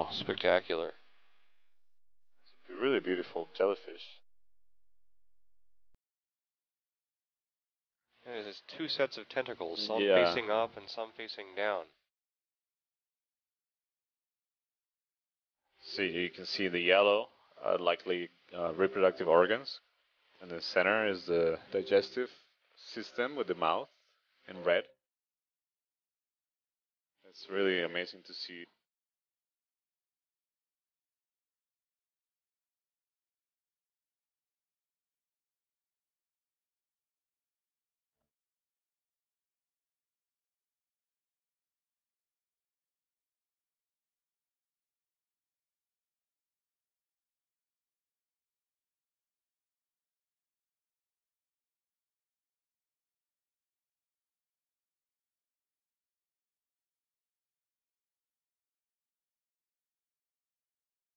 spectacular. It's a really beautiful jellyfish. And there's two sets of tentacles, some Yeah. facing up and some facing down. So you can see the yellow, likely reproductive organs. And the center is the digestive system with the mouth in red. It's really amazing to see.